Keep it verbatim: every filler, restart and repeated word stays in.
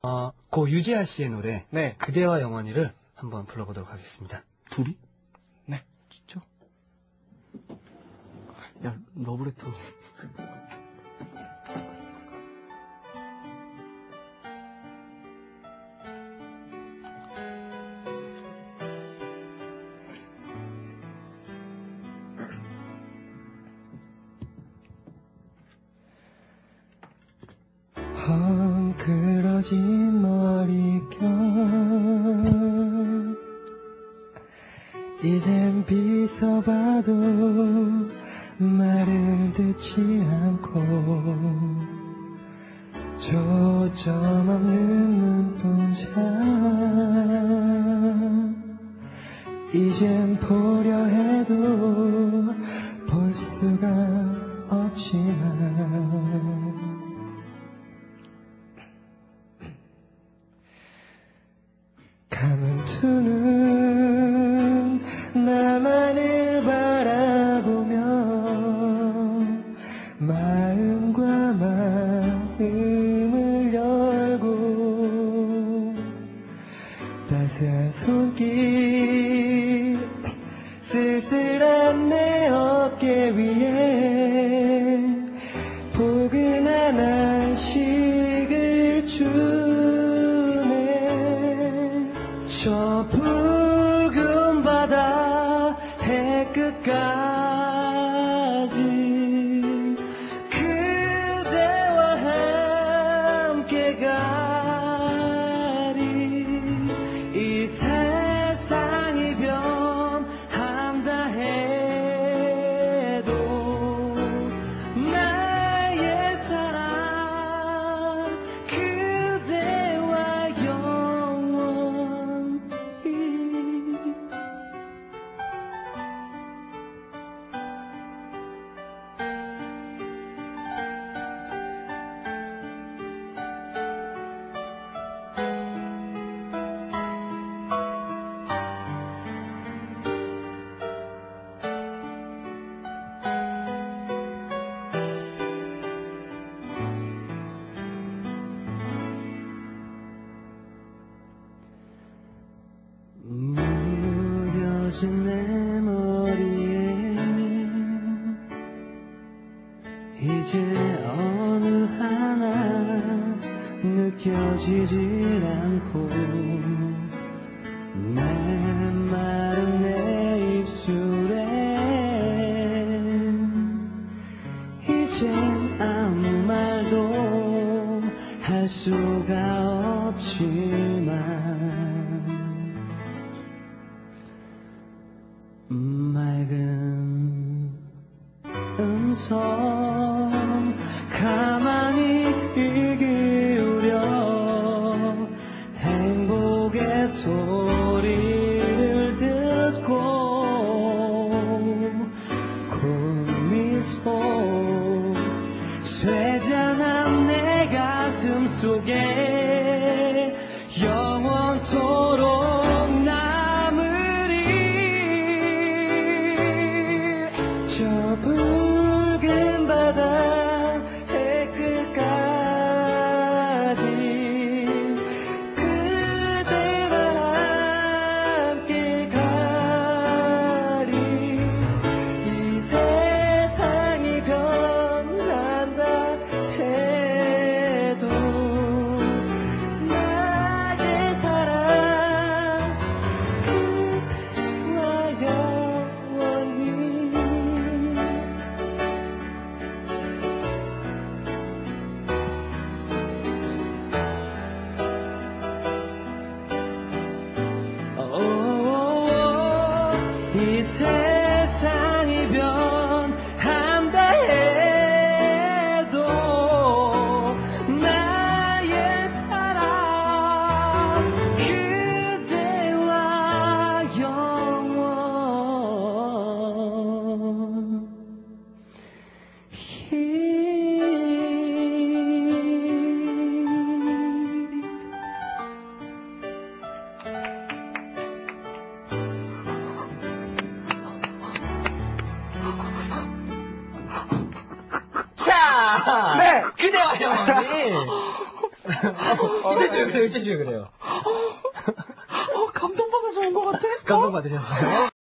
어, 고 유재하 씨의 노래 네. 그대와 영원히를 한번 불러보도록 하겠습니다. 둘이? 네. 진짜? 야, 러브레터. 헝클어진 머리결 이젠 빗어봐도 말을 듣지 않고 초점 없는 눈동자 이젠 보려 해도 볼 수가 없지만 감은 두 눈 나만을 바라보며 마음과 마음을 열고 따스한 손길 쓸쓸한 내 어깨 위에 포근한 안식을 주네. 저 붉은 바다 해끝까지 그대와 함께 가리. 이 세상이 변한다 해도 나의 사랑 그대와 영원히. 무뎌진 내 머리에 이제 어느 하나 느껴지질 않고 메마른 내 입술에 이젠 아무 말도 할 수가 없지만 맑은 음성 가만히 귀 기울여 행복의 소리를 듣고 고운 미소 쇠잔한 내 가슴 속에 영원토록 저 붉은 바다 해끝까지 그대와 함께 가리. 이 세상이 변한다 해도 나의 사랑 그대와 영원히. 이 세상이 변한다 해도 나의 사랑 그대와 영원히. 그래요, 일제주의 그래요. 어, 감동받아서 온 것 같아? 감동받으셨어요?